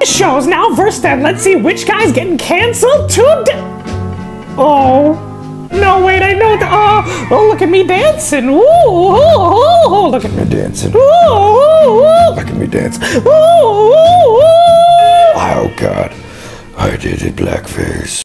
Show's now versed. Let's see which guy's getting canceled today. Oh. No, wait, I know. Oh, look at me dancing. Ooh, look at me dancing. Ooh, look at me dancing. Ooh, oh, God. I did it blackface.